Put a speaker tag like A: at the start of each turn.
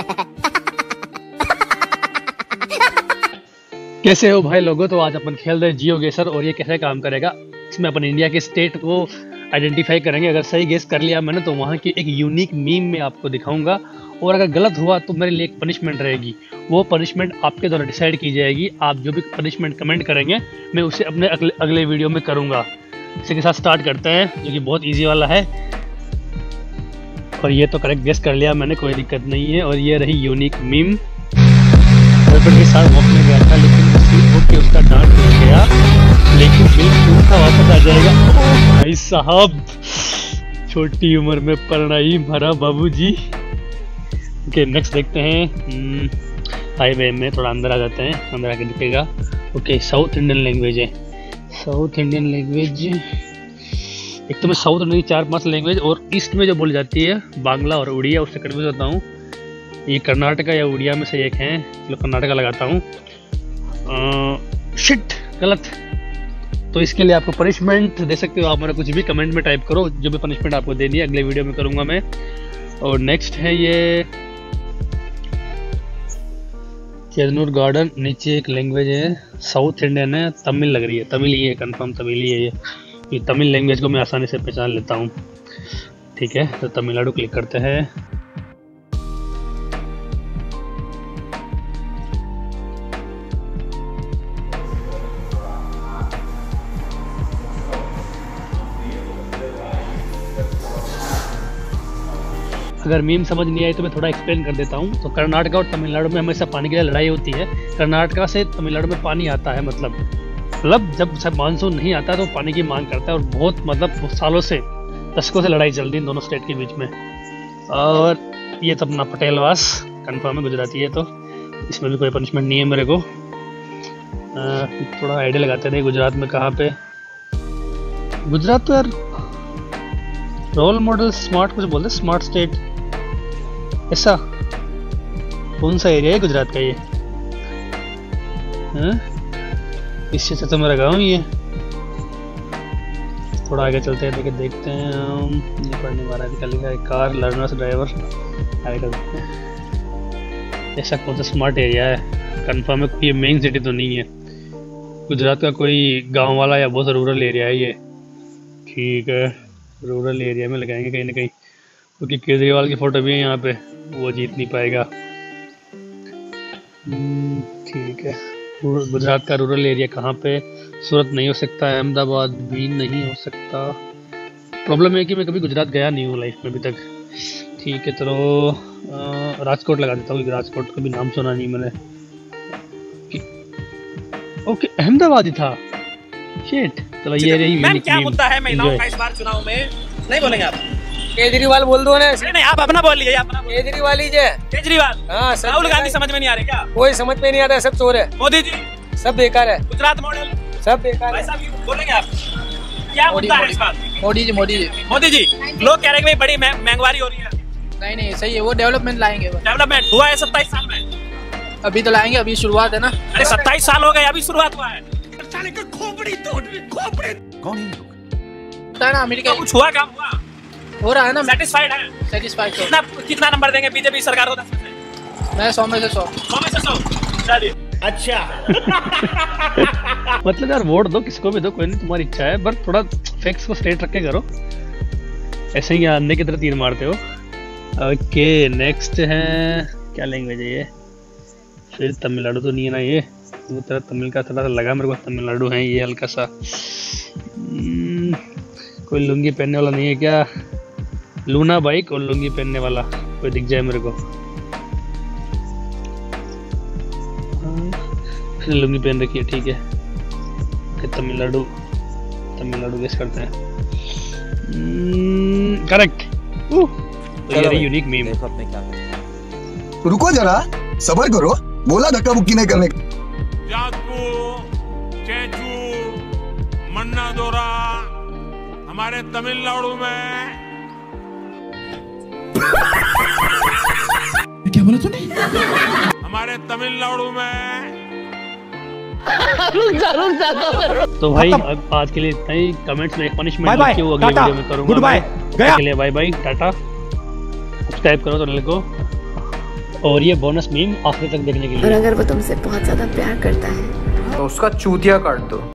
A: कैसे हो भाई लोगों। तो आज अपन खेल रहे जियो गेसर और ये कैसे काम करेगा। इसमें अपन इंडिया के स्टेट को आइडेंटिफाई करेंगे। अगर सही गेस कर लिया मैंने तो वहाँ की एक यूनिक मीम में आपको दिखाऊंगा और अगर गलत हुआ तो मेरे लिए एक पनिशमेंट रहेगी। वो पनिशमेंट आपके द्वारा डिसाइड की जाएगी। आप जो भी पनिशमेंट कमेंट करेंगे मैं उसे अपने अगले वीडियो में करूँगा। इसी के साथ स्टार्ट करते हैं जो कि बहुत ईजी वाला है। और ये तो करेक्ट गेस कर लिया मैंने, कोई दिक्कत नहीं है। और ये रही यूनिक मीम। गर्लफ्रेंड के साथ वॉक में गया था लेकिन होके उसका डांट मिल गया, लेकिन बिल सूखा वापस आ जाएगा। भाई साहब छोटी उम्र में परनाई भरा बाबूजी। ओके नेक्स्ट देखते हैं। हाईवे में थोड़ा अंदर आ जाते हैं, अंदर आके दिखेगा। ओके साउथ इंडियन लैंग्वेज है। साउथ इंडियन लैंग्वेज एक तो मैं साउथ इंडियन 4-5 लैंग्वेज और ईस्ट में जो बोली जाती है बांग्ला और उड़िया, उससे कन्फ्यूज होता हूँ। ये कर्नाटका या उड़िया में से एक है, चलो कर्नाटका लगाता हूँ। शिट गलत। तो इसके लिए आपको पनिशमेंट दे सकते हो आप। मेरा कुछ भी कमेंट में टाइप करो, जो भी पनिशमेंट आपको देनी है अगले वीडियो में करूँगा मैं। और नेक्स्ट है ये चेरनूर गार्डन। नीचे एक लैंग्वेज है, साउथ इंडियन है, तमिल लग रही है। तमिल ही है, कंफर्म तमिल ही है ये तमिल लैंग्वेज को मैं आसानी से पहचान लेता हूँ। ठीक है तो तमिलनाडु क्लिक करते हैं। अगर मीम समझ नहीं आई तो मैं थोड़ा एक्सप्लेन कर देता हूँ। तो कर्नाटका और तमिलनाडु में हमेशा पानी के लिए लड़ाई होती है। कर्नाटका से तमिलनाडु में पानी आता है, मतलब जब मानसून नहीं आता तो पानी की मांग करता है। और बहुत सालों से, दशकों से लड़ाई चल रही है दोनों स्टेट के बीच में। और ये तो अपना पटेलवास कन्फर्म है, गुजराती है तो इसमें भी कोई पनिशमेंट नहीं है मेरे को। थोड़ा आइडिया लगाते हैं गुजरात में कहाँ पे। गुजरात तो यार रोल मॉडल स्मार्ट कुछ बोलते, स्मार्ट स्टेट ऐसा कौन सा एरिया है गुजरात का ये? इससे तो मेरा गाँव ही है। थोड़ा आगे चलते हैं, देखते हैं हम। पढ़ने वाला निकलेगा कार लर्नर्स ड्राइवर। आगे चलते हैं। ऐसा कौन सा स्मार्ट एरिया है? कंफर्म है ये मेन सिटी तो नहीं है गुजरात का, कोई गांव वाला या बहुत रूरल एरिया है ये। ठीक है रूरल एरिया में लगाएंगे कहीं ना कहीं, क्योंकि केजरीवाल की फोटो भी है यहाँ पे, वो जीत नहीं पाएगा। ठीक है गुजरात का रूरल एरिया कहाँ पे? सूरत नहीं हो सकता, अहमदाबाद भी नहीं हो सकता। प्रॉब्लम है कि मैं कभी गुजरात गया नहीं हूँ लाइफ में अभी तक। ठीक है चलो राजकोट लगा देता हूँ, राजकोट का भी नाम सुना नहीं मैंने। ओके अहमदाबाद ही था। शिट चलो ये रही यूनिक
B: क्या मुद्दा है महिलाओं का इस बार चुनाव में? नहीं बोलेंगे आप?
C: केजरीवाल बोल दो ना।
B: नहीं आप अपना बोल लीजिए। अपना
C: केजरीवाल ही जे।
B: केजरीवाल।
C: हाँ
B: राहुल गांधी समझ में नहीं आ रहे क्या?
C: कोई समझ में नहीं आता, सब चोर है।
B: मोदी जी
C: सब बेकार है।
B: गुजरात मॉडल
C: सब बेकार है।
B: बोलेंगे आप क्या मुद्दा है इस बार?
D: मोदी जी
B: मोदी जी। लोग कह रहे हैं कि बड़ी महंगाई हो रही है।
D: नहीं सही है, वो डेवलपमेंट लाएंगे।
B: डेवलपमेंट हुआ है 27 साल में?
D: अभी तो लाएंगे, अभी शुरुआत है ना।
B: अरे 27 साल हो गए, अभी शुरुआत हुआ है।
D: कौन है ना? अमेरिका
B: कुछ हुआ, काम हुआ,
D: हो रहा है ना।
B: सेटिस्फाइड है?
D: सेटिस्फाइड।
B: कितना नंबर देंगे बीजेपी सरकार को? 10 में से?
D: मैं 100 में से 100।
B: 100 में से 100। चलिए अच्छा।
A: मतलब यार वोट दो किसको भी दो, कोई नहीं, तुम्हारी इच्छा है, बट थोड़ा फैक्ट्स को स्ट्रेट रख के करो। ऐसे ही अंधे की तरह तीर मारते हो। ओके नेक्स्ट है, क्या लैंग्वेज है ये? फिर तमिलनाडु तो नहीं है ना ये? वो तरह तमिल का थोड़ा लगा मेरे को, तमिलनाडु है ये हल्का सा। कोई लुंगी पहनने वाला नहीं है क्या? लूना बाइक और लुंगी पहनने वाला कोई दिख जाए मेरे को। लुंगी पहन रखी है, ठीक है। तमिलनाडु गेस करते हैं। करेक्ट। तो ये यूनिक मीम।
E: रुको जरा सबर करो, बोला धक्का मुक्की नहीं करने।
F: मन्ना दोरा हमारे तमिलनाडु में।
G: क्या बोला तूने?
F: हमारे तमिलनाडु में।
A: तो भाई आज के लिए इतना ही। कमेंट्स में एक पनिशमेंट लिखिए, वो अगले वीडियो में करूंगा।
G: गुड बाय, गया।
A: Bye bye tata. सब्सक्राइब करो चैनल को। और ये बोनस मीम आखिर तक देखने के
G: और
A: लिए।
G: अगर वो तुमसे बहुत ज्यादा प्यार करता है
H: तो उसका चूतिया काट दो।